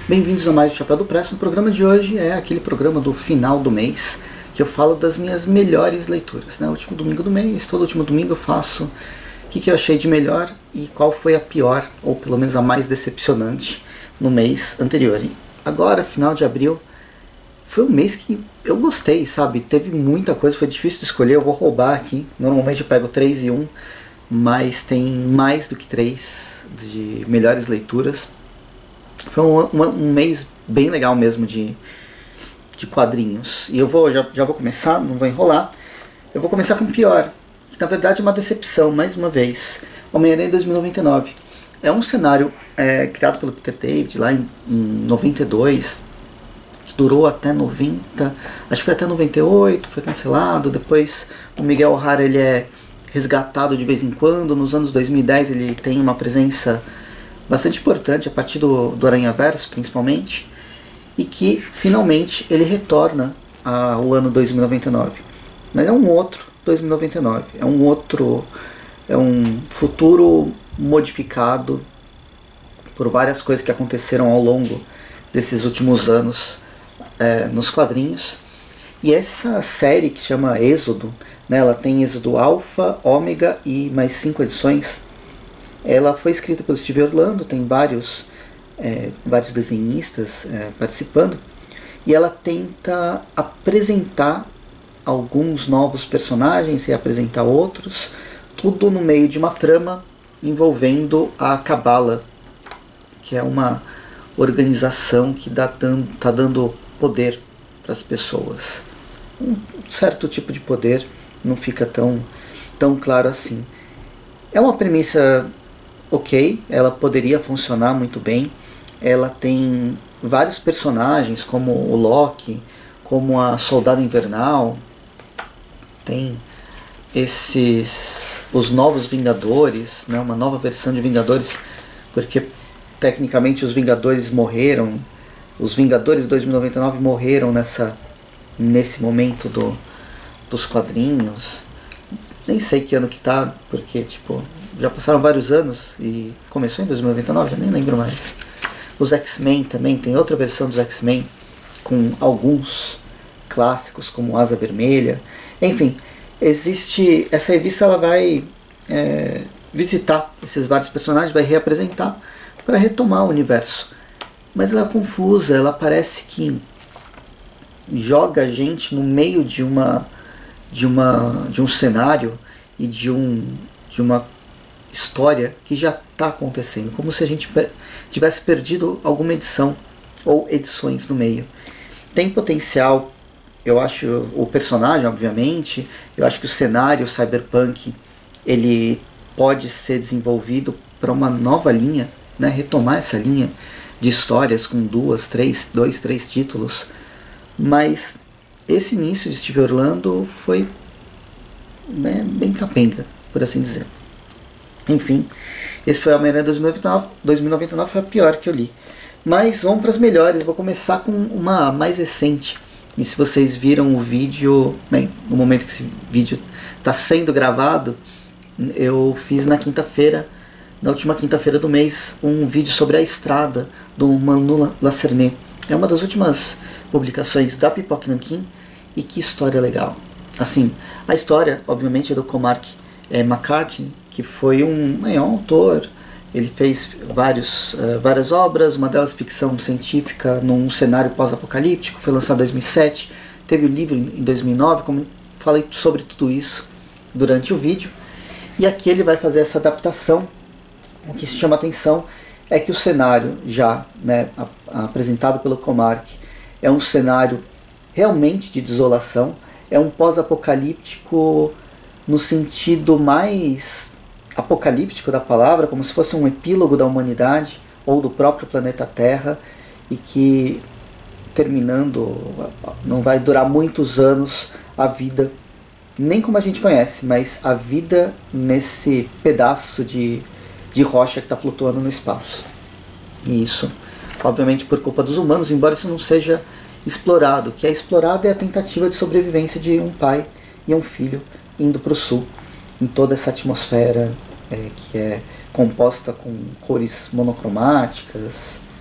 Bem-vindos a mais o Chapéu do Presto. No programa de hoje é aquele programa do final do mês que eu falo das minhas melhores leituras, né? O último domingo do mês, todo último domingo eu faço o que eu achei de melhor e qual foi a pior, ou pelo menos a mais decepcionante no mês anterior. E agora, final de abril, foi um mês que eu gostei, sabe? Teve muita coisa, foi difícil de escolher, eu vou roubar aqui. Normalmente eu pego 3 e 1, mas tem mais do que 3 de melhores leituras. Foi um mês bem legal mesmo de quadrinhos. E eu já vou começar, não vou enrolar. Eu vou começar com o pior, que na verdade é uma decepção, mais uma vez. Homem-Aranha 2099. É um cenário criado pelo Peter David lá em 92, que durou até 90, acho que foi até 98, foi cancelado. Depois o Miguel O'Hara ele é resgatado de vez em quando. Nos anos 2010 ele tem uma presença bastante importante a partir do Aranhaverso, principalmente, e que finalmente ele retorna ao ano 2099. Mas é um outro 2099, é um futuro modificado por várias coisas que aconteceram ao longo desses últimos anos nos quadrinhos. E essa série que chama Êxodo, né, ela tem Êxodo Alpha, Ômega e mais 5 edições. Ela foi escrita pelo Steve Orlando, tem vários desenhistas participando, e ela tenta apresentar alguns novos personagens e apresentar outros, tudo no meio de uma trama envolvendo a Cabala, que é uma organização que tá dando poder para as pessoas. Um certo tipo de poder, não fica tão claro assim. É uma premissa ok, ela poderia funcionar muito bem. Ela tem vários personagens, como o Loki, como a Soldado Invernal, tem os novos Vingadores, né, uma nova versão de Vingadores, porque tecnicamente os Vingadores morreram, os Vingadores 2099 morreram nesse momento dos quadrinhos. Nem sei que ano que tá, porque já passaram vários anos e começou em 2099, já nem lembro mais. Os X-Men também, tem outra versão dos X-Men com alguns clássicos como Asa Vermelha. Enfim, essa revista, ela vai visitar esses vários personagens, vai reapresentar para retomar o universo. Mas ela é confusa, ela parece que joga a gente no meio de um cenário e de uma história que já está acontecendo, como se a gente tivesse perdido alguma edição ou edições no meio. Tem potencial, eu acho, o personagem, obviamente, eu acho que o cenário cyberpunk ele pode ser desenvolvido para uma nova linha, né, retomar essa linha de histórias com dois, três títulos, mas esse início de Steve Orlando foi bem capenga, por assim dizer. Enfim, esse foi a Homem-Aranha 2099, foi a pior que eu li. Mas vamos para as melhores, vou começar com uma mais recente. E se vocês viram o vídeo, no momento que esse vídeo está sendo gravado, eu fiz na última quinta-feira do mês, um vídeo sobre A Estrada, do Manu Lacernet. É uma das últimas publicações da Pipoca Nanquim, e que história legal. Assim, a história, obviamente, é do Cormac McCarthy, que foi um autor. Ele fez várias obras, uma delas ficção científica num cenário pós-apocalíptico, foi lançado em 2007, teve o livro em 2009, como falei sobre tudo isso durante o vídeo. E aqui ele vai fazer essa adaptação. O que se chama atenção é que o cenário já apresentado pelo Cormac é um cenário realmente de desolação, é um pós-apocalíptico no sentido mais apocalíptico da palavra, como se fosse um epílogo da humanidade ou do próprio planeta Terra, e que, terminando, não vai durar muitos anos a vida, nem como a gente conhece, mas a vida nesse pedaço de rocha que está flutuando no espaço. E isso, obviamente, por culpa dos humanos, embora isso não seja explorado. O que é explorado é a tentativa de sobrevivência de um pai e um filho indo para o sul, em toda essa atmosfera que é composta com cores monocromáticas,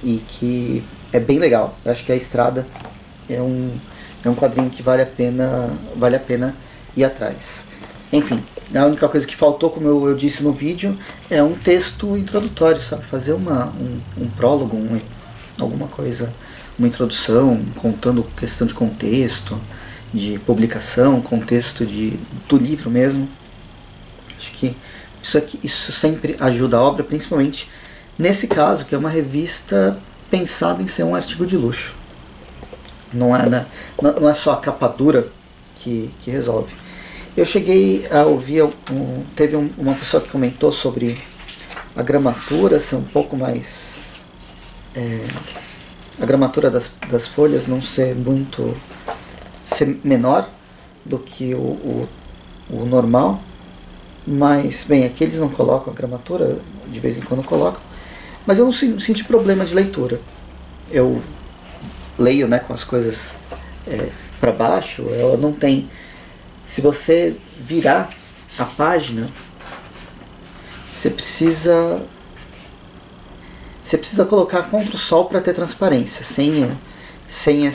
e que é bem legal. Eu acho que A Estrada é um quadrinho que vale a pena ir atrás. Enfim, a única coisa que faltou, como eu disse no vídeo, é um texto introdutório, sabe? Fazer um prólogo, alguma coisa, uma introdução, contando questão de contexto, de publicação, contexto do livro mesmo. Acho que isso sempre ajuda a obra, principalmente nesse caso, que é uma revista pensada em ser um artigo de luxo. Não é só a capa dura que resolve. Eu cheguei a ouvir, teve uma pessoa que comentou sobre a gramatura ser um pouco mais... a gramatura das folhas não ser ser menor do que o normal. Mas, bem, aqui eles não colocam a gramatura, de vez em quando colocam. Mas eu não senti problema de leitura. Eu leio, né, com as coisas para baixo, ela não tem... Se você virar a página, você precisa colocar contra o sol para ter transparência. Sem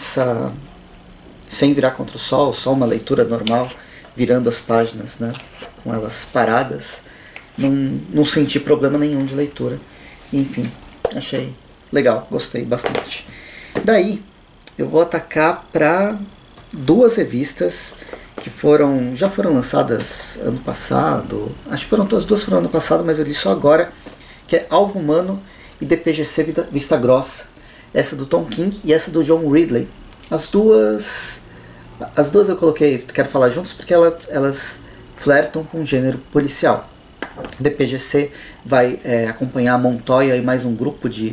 virar contra o sol, só uma leitura normal, virando as páginas, né, com elas paradas, não senti problema nenhum de leitura. Enfim, achei legal, gostei bastante. Daí eu vou atacar para duas revistas que já foram lançadas ano passado. Acho que as duas foram ano passado, mas eu li só agora, que é Alvo Humano e DPGC Vista Grossa. Essa do Tom King e essa do John Ridley. As duas eu quero falar juntos porque elas flertam com o gênero policial. DPGC vai acompanhar a Montoya e mais um grupo de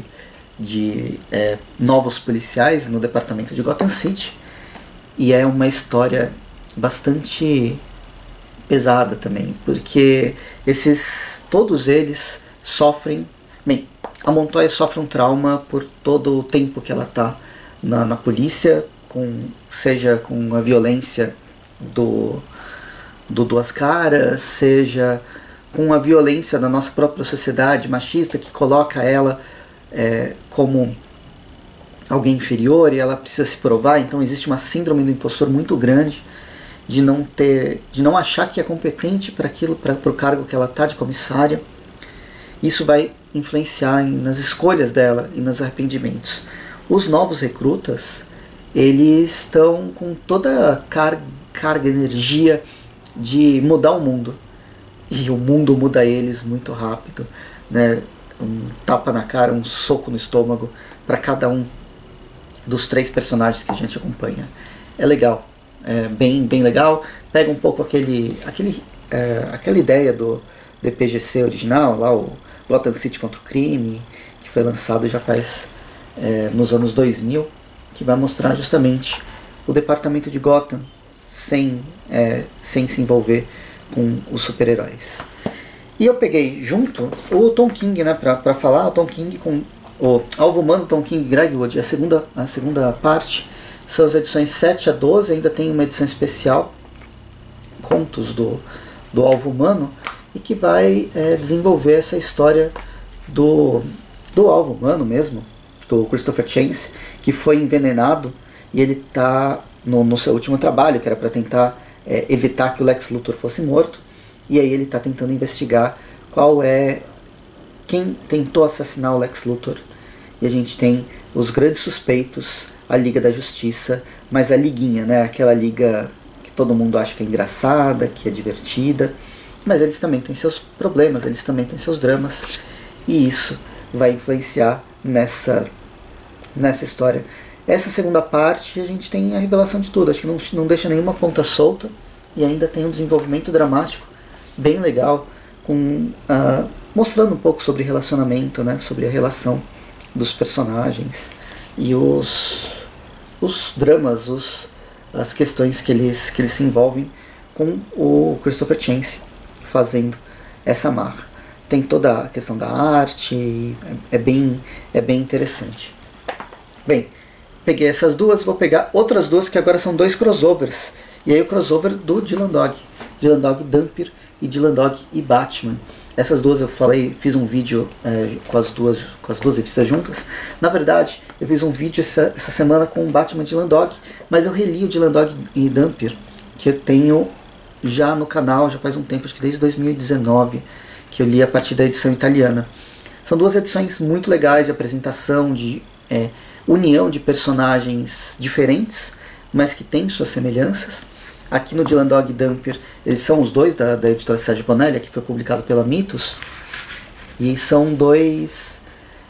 novos policiais no departamento de Gotham City. E é uma história bastante pesada também, porque todos eles sofrem... Bem, a Montoya sofre um trauma por todo o tempo que ela está na polícia, seja com a violência do Duas Caras, seja com a violência da nossa própria sociedade machista, que coloca ela como alguém inferior e ela precisa se provar. Então existe uma síndrome do impostor muito grande de não achar que é competente para o cargo que ela está de comissária. Isso vai influenciar nas escolhas dela e nos arrependimentos. Os novos recrutas, eles estão com toda a carga, energia de mudar o mundo. E o mundo muda eles muito rápido, né? Um tapa na cara, um soco no estômago para cada um dos três personagens que a gente acompanha. É legal, é bem legal. Pega um pouco aquela ideia do DPGC original, lá o Gotham City contra o Crime, que foi lançado já faz nos anos 2000, que vai mostrar justamente o departamento de Gotham sem se envolver com os super-heróis. E eu peguei junto o Tom King, né, para falar. O Tom King com o Alvo Humano, Tom King e Greg Wood, a segunda parte, são as edições 7 a 12, ainda tem uma edição especial, contos do Alvo Humano, e que vai desenvolver essa história do Alvo Humano mesmo, do Christopher Chance, que foi envenenado, e ele está no seu último trabalho, que era para tentar evitar que o Lex Luthor fosse morto, e aí ele está tentando investigar quem tentou assassinar o Lex Luthor. E a gente tem os grandes suspeitos, a Liga da Justiça, mas a liguinha, né? Aquela liga que todo mundo acha que é engraçada, que é divertida, mas eles também têm seus problemas, eles também têm seus dramas, e isso vai influenciar nessa história. Essa segunda parte a gente tem a revelação de tudo, acho que não deixa nenhuma ponta solta, e ainda tem um desenvolvimento dramático bem legal, mostrando um pouco sobre relacionamento, né, sobre a relação dos personagens e os dramas, as questões que eles se envolvem com o Christopher Chance fazendo essa marra. Tem toda a questão da arte, é bem interessante. Bem, peguei essas duas, vou pegar outras duas que agora são dois crossovers. E aí o crossover do Dylan Dog Dampier, e Dylan Dog e Batman. Essas duas eu falei, fiz um vídeo com as duas revistas juntas. Na verdade, eu fiz um vídeo essa semana com o Batman e Dylan Dog, mas eu reli o Dylan Dog e Dampier, que eu tenho já no canal, já faz um tempo, acho que desde 2019, que eu li a partir da edição italiana. São duas edições muito legais de apresentação, de união de personagens diferentes, mas que têm suas semelhanças. Aqui no Dylan Dog e Dampier, eles são os dois da editora Sérgio Bonelli, que foi publicado pela Mitos, e são dois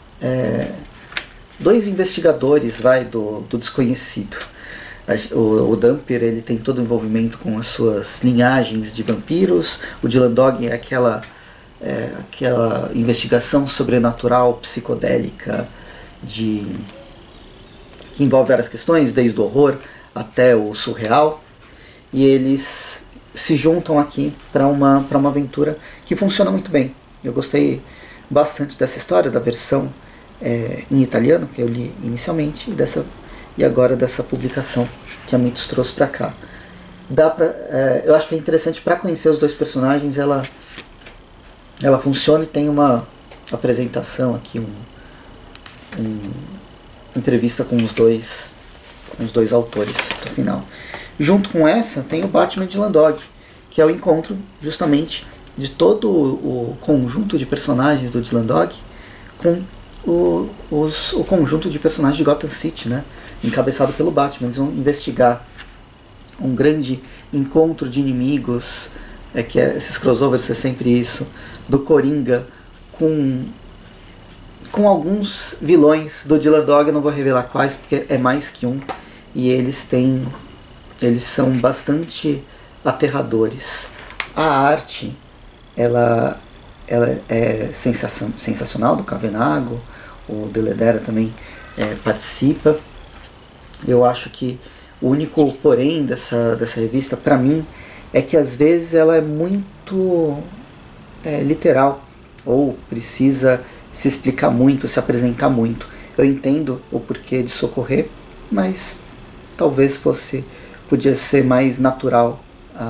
investigadores do desconhecido. O Dampier, ele tem todo o envolvimento com as suas linhagens de vampiros, o Dylan Dog é aquela investigação sobrenatural, psicodélica, que envolve várias questões, desde o horror até o surreal. E eles se juntam aqui para uma aventura que funciona muito bem. Eu gostei bastante dessa história, da versão em italiano, que eu li inicialmente, e agora dessa publicação que a Mitos trouxe para cá. Eu acho que é interessante para conhecer os dois personagens. Ela funciona e tem uma apresentação aqui, uma entrevista com os dois autores no final. Junto com essa tem o Batman e Dylan Dog, que é o encontro justamente de todo o conjunto de personagens do Dylan Dog com o conjunto de personagens de Gotham City, né? Encabeçado pelo Batman. Eles vão investigar um grande encontro de inimigos, esses crossovers é sempre isso, do Coringa com alguns vilões do Dylan Dog. Eu não vou revelar quais, porque é mais que um, e eles são bastante aterradores. A arte, ela é sensacional, do Cavenago. O Deledera também participa. Eu acho que o único porém dessa revista, para mim, é que às vezes ela é muito literal, ou precisa se explicar muito, se apresentar muito. Eu entendo o porquê de socorrer, mas talvez podia ser mais natural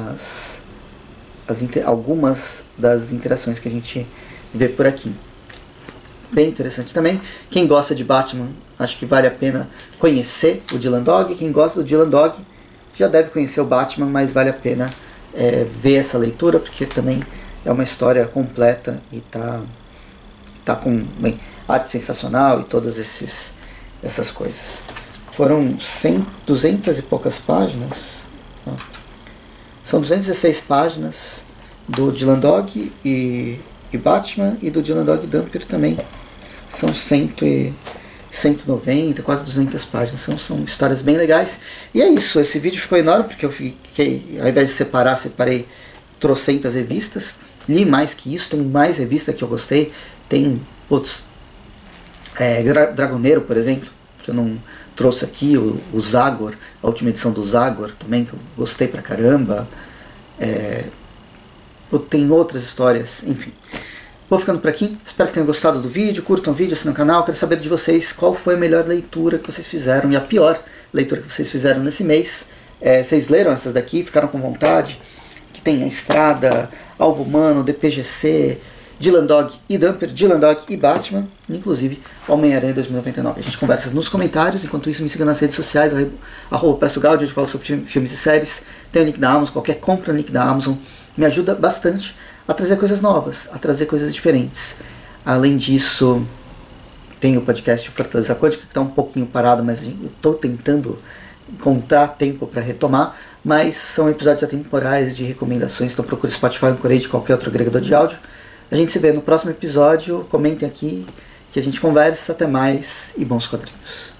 algumas das interações que a gente vê por aqui. Bem interessante também. Quem gosta de Batman, acho que vale a pena conhecer o Dylan Dog. Quem gosta do Dylan Dog já deve conhecer o Batman, mas vale a pena ver essa leitura, porque também é uma história completa e tá com arte sensacional e todas essas coisas. Foram 200 e poucas páginas. São 216 páginas do Dylan Dog e Batman, e do Dylan Dog e Dampier também. São 190, quase 200 páginas. São histórias bem legais. E é isso, esse vídeo ficou enorme, porque eu fiquei, ao invés de separei trocentas revistas. Li mais que isso, tem mais revista que eu gostei. Tem, Dragoneiro, por exemplo, que eu não trouxe aqui, o Zagor, a última edição do Zagor também, que eu gostei pra caramba. Tem outras histórias, enfim. Vou ficando por aqui, espero que tenham gostado do vídeo, curtam o vídeo, assinem o canal. Quero saber de vocês qual foi a melhor leitura que vocês fizeram e a pior leitura que vocês fizeram nesse mês. Vocês leram essas daqui, ficaram com vontade? Que tem A Estrada, Alvo Humano, DPGC, Dylan Dog e Dampier, Dylan Dog e Batman, inclusive Homem-Aranha 2099. A gente conversa nos comentários. Enquanto isso, me siga nas redes sociais, @PressoGaudio, onde eu falo sobre filmes e séries. Tem o link da Amazon, qualquer compra no link da Amazon me ajuda bastante a trazer coisas novas, a trazer coisas diferentes. Além disso, tem o podcast Fortaleza Quântica, que está um pouquinho parado, mas eu estou tentando encontrar tempo para retomar. Mas são episódios atemporais de recomendações, então procure Spotify, Anchorage, qualquer outro agregador de áudio. A gente se vê no próximo episódio. Comentem aqui que a gente conversa. Até mais e bons quadrinhos.